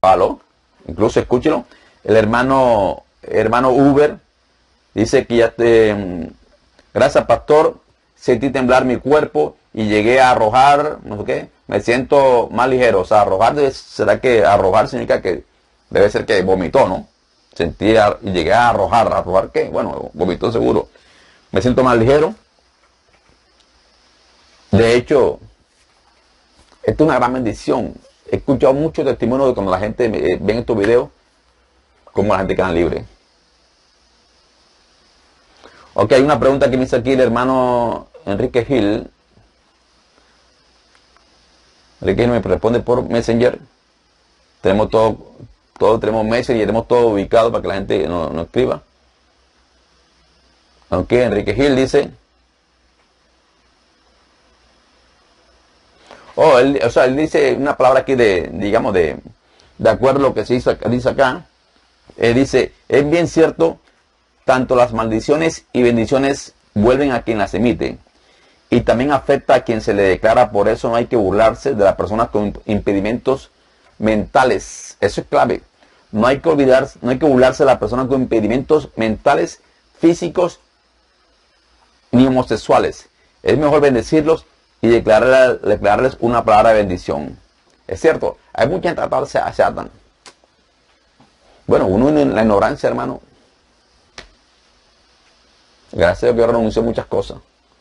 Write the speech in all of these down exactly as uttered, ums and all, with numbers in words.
Aló, incluso escúchelo. El hermano, hermano Uber dice que ya te, gracias pastor, sentí temblar mi cuerpo y llegué a arrojar, no sé qué, me siento más ligero. O sea, arrojar, ¿será que arrojar significa que debe ser que vomitó, ¿no? Sentí y llegué a arrojar, ¿arrojar qué? Bueno, vomitó seguro. Me siento más ligero. De hecho, esto es una gran bendición. He escuchado muchos testimonios de cuando la gente eh, ve estos videos, cómo la gente queda libre. Ok, hay una pregunta que me hizo aquí el hermano Enrique Gil. Enrique Gil me responde por Messenger. Tenemos todo, todo tenemos Messenger y tenemos todo ubicado para que la gente nos no escriba. Ok, Enrique Gil dice. Oh, él, o sea, él dice una palabra aquí de, digamos, de, de acuerdo a lo que se hizo, dice acá. Él dice, es bien cierto, tanto las maldiciones y bendiciones vuelven a quien las emite. Y también afecta a quien se le declara, por eso no hay que burlarse de las personas con impedimentos mentales. Eso es clave. No hay que olvidarse, no hay que burlarse de las personas con impedimentos mentales, físicos, ni homosexuales. Es mejor bendecirlos y declararles, declararles una palabra de bendición. Es cierto, hay mucha gente que se atan. Bueno, uno en la ignorancia, hermano. Gracias a Dios que renunció a muchas cosas.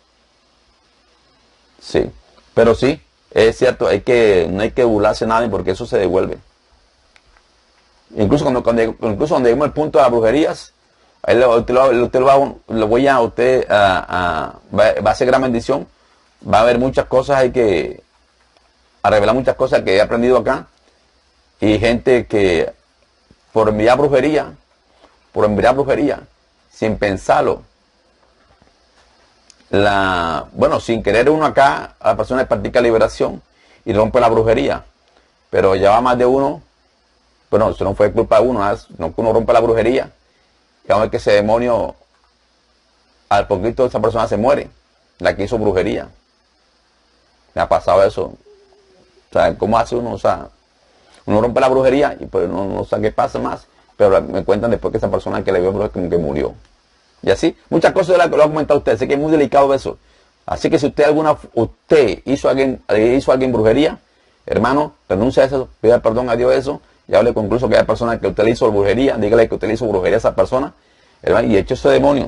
Sí, pero sí, es cierto, hay que, no hay que burlarse de nadie porque eso se devuelve. Incluso cuando, cuando, incluso cuando lleguemos al punto de las brujerías, ahí lo, usted, lo, usted lo, va, lo voy a usted a, a, va, va a ser gran bendición. Va a haber muchas cosas, hay que a revelar muchas cosas que he aprendido acá. Y gente que por enviar brujería, por enviar brujería, sin pensarlo, la, bueno, sin querer uno acá, a la persona practica liberación y rompe la brujería. Pero ya va más de uno, bueno, eso no fue culpa de uno, no que uno rompe la brujería. Y vamos a ver que ese demonio, al poquito esa persona se muere, la que hizo brujería. Me ha pasado eso. O sea, ¿cómo hace uno? O sea, uno rompe la brujería y pues no, no sabe qué pasa más. Pero me cuentan después que esa persona que le vio brujería como que murió. Y así, muchas cosas de las que lo ha comentado usted. Sé que es muy delicado eso. Así que si usted alguna, usted hizo a alguien, hizo a alguien brujería, hermano, renuncia a eso, pida perdón a Dios de eso, y hable con incluso aquella persona que usted le hizo brujería, dígale que usted le hizo brujería a esa persona, hermano, y eche ese demonio.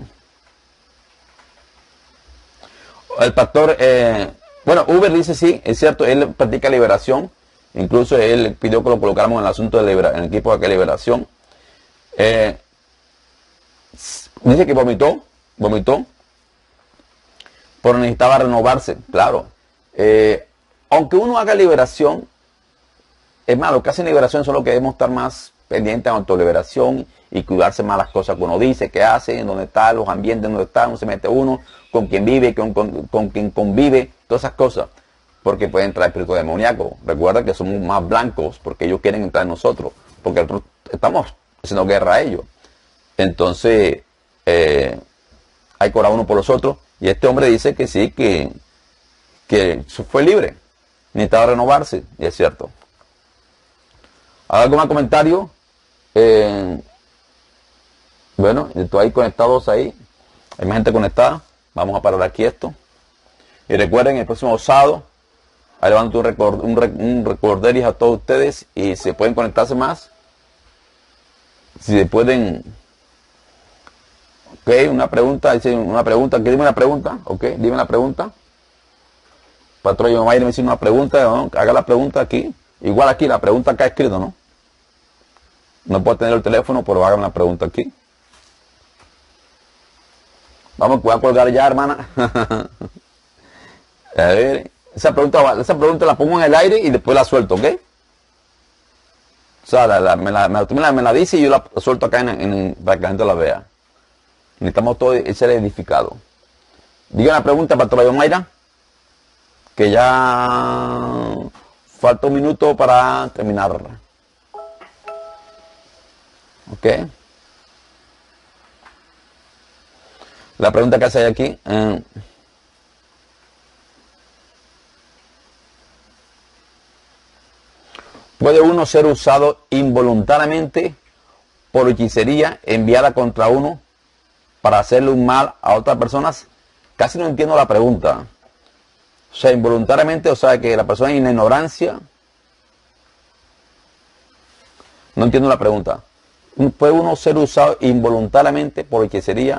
El pastor, eh, bueno, Uber dice sí, es cierto, él practica liberación, incluso él pidió que lo colocáramos en el asunto de liberación, en el equipo de liberación. Eh, dice que vomitó, vomitó, pero necesitaba renovarse, claro. Eh, aunque uno haga liberación, es más, lo que hacen liberación son los que debemos estar más pendientes de autoliberación y cuidarse más las cosas que uno dice, que hace, en dónde está, los ambientes donde está, donde se mete uno, con quien vive, con, con, con quien convive, todas esas cosas. Porque pueden entrar espíritus demoníacos. Recuerda que somos más blancos porque ellos quieren entrar en nosotros, porque nosotros estamos haciendo guerra a ellos. Entonces, eh, hay que orar uno por los otros. Y este hombre dice que sí, que, que fue libre, necesitaba renovarse, y es cierto. ¿Algún comentario? Eh, bueno, estoy ahí conectados ahí. Hay más gente conectada. Vamos a parar aquí esto. Y recuerden, el próximo sábado, ahí levanto un, record, un, un recorderis a todos ustedes y se pueden conectarse más. Si se pueden... Ok, una pregunta, dice una pregunta, que dime una pregunta, ok, dime la pregunta. Patrón, yo me dice una pregunta, ¿no? Haga la pregunta aquí. Igual aquí, la pregunta acá escrito, ¿no? No puedo tener el teléfono, pero hagan la pregunta aquí. Vamos, voy a colgar ya, hermana. A ver, esa pregunta, esa pregunta la pongo en el aire y después la suelto, ¿ok? O sea, la, la, me, la, me, la, me la dice y yo la suelto acá en, en, para que la gente la vea. Necesitamos todo ser edificado. Diga una pregunta, Pastora Mayra, que ya falta un minuto para terminar. Ok. La pregunta que hace aquí. Eh, ¿Puede uno ser usado involuntariamente por hechicería enviada contra uno para hacerle un mal a otras personas? Casi no entiendo la pregunta. O sea, involuntariamente, o sea, que la persona en ignorancia. No entiendo la pregunta. ¿Puede uno ser usado involuntariamente por hechicería?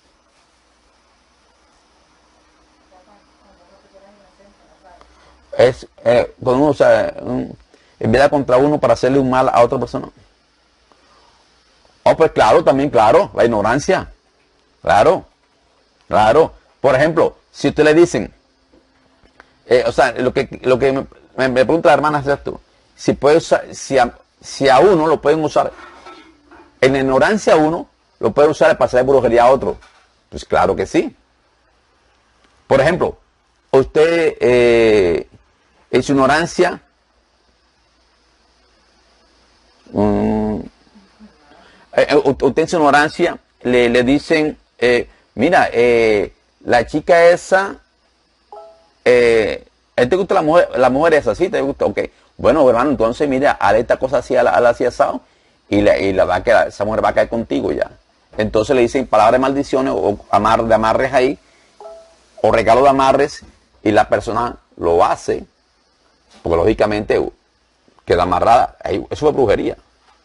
Es eh, cuando uno, o sea, un, enviada contra uno para hacerle un mal a otra persona. Oh, pues claro, también claro, la ignorancia. Claro, claro. Por ejemplo, si usted le dicen, eh, o sea, lo que, lo que me, me, me pregunta la hermana es esto, si, puede usar, si, a, si a uno lo pueden usar, en ignorancia a uno, lo pueden usar para hacer brujería a otro. Pues claro que sí. Por ejemplo, usted eh, en su ignorancia, um, eh, usted en su ignorancia le, le dicen, eh, mira, eh, la chica esa, eh, ¿te gusta la mujer, la mujer esa? ¿Sí? ¿Te gusta? Ok. Bueno, hermano, entonces mira, haré esta cosa así, a la, a la así asado, y, la, y la va a quedar, esa mujer va a caer contigo ya. Entonces le dicen palabras de maldiciones o amar, de amarres ahí, o regalo de amarres, y la persona lo hace, porque lógicamente queda amarrada. Eso es brujería.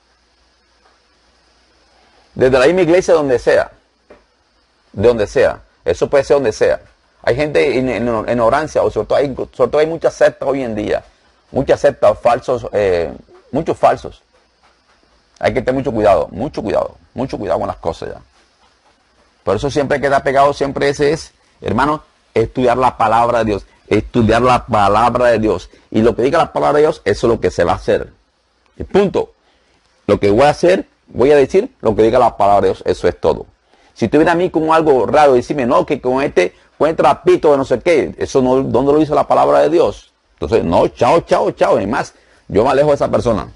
Desde la misma iglesia, donde sea, de donde sea, eso puede ser donde sea. Hay gente en, en, en ignorancia, o sobre todo, hay, sobre todo hay muchas sectas hoy en día, muchas sectas falsos, eh, muchos falsos. Hay que tener mucho cuidado, mucho cuidado, mucho cuidado con las cosas ya. Por eso siempre queda pegado, siempre ese es, hermano, estudiar la palabra de Dios, estudiar la palabra de Dios. Y lo que diga la palabra de Dios, eso es lo que se va a hacer. Y punto. Lo que voy a hacer, voy a decir lo que diga la palabra de Dios, eso es todo. Si tú vienes a mí como algo raro, decirme, no, que con este, con este trapito de no sé qué, eso no, ¿dónde lo dice la palabra de Dios? Entonces, no, chao, chao, chao, y más, yo me alejo de esa persona.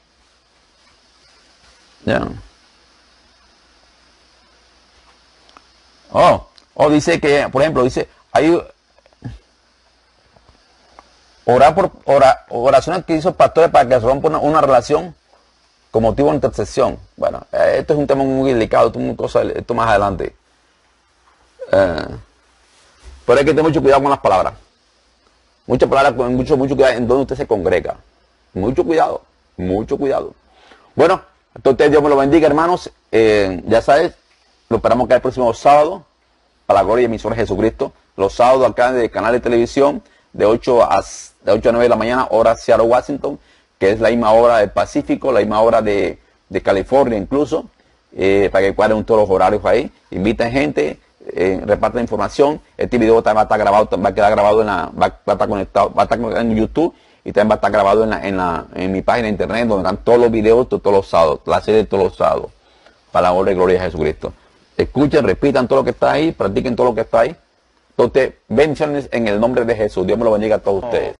Ya. Oh, oh, dice que, por ejemplo, dice, hay orar por ora, oraciones que hizo pastores para que se rompa una, una relación con motivo de intercesión. Bueno, eh, esto es un tema muy delicado, esto, muy cosa, esto más adelante. Eh, pero hay que tener mucho cuidado con las palabras. Muchas palabras, con mucho, mucho cuidado en donde usted se congrega. Mucho cuidado, mucho cuidado. Bueno, entonces Dios me lo bendiga, hermanos. Eh, ya sabes, lo esperamos acá el próximo sábado, para la gloria de mi Señor Jesucristo. Los sábados acá de canal de televisión, de ocho a nueve de la mañana, hora Seattle, Washington, que es la misma hora del Pacífico, la misma hora de, de California incluso, eh, para que cuadren todos los horarios ahí. Inviten gente, eh, repartan información. Este video también va a estar grabado, va a quedar grabado en la, va, va a estar conectado, va a estar en YouTube, y también va a estar grabado en, la, en, la, en mi página de internet, donde están todos los videos de todos los sábados, la serie de todos los sábados, para la honra y gloria de Jesucristo. Escuchen, repitan todo lo que está ahí, practiquen todo lo que está ahí. Entonces, bendiciones en el nombre de Jesús. Dios me lo bendiga a todos ustedes.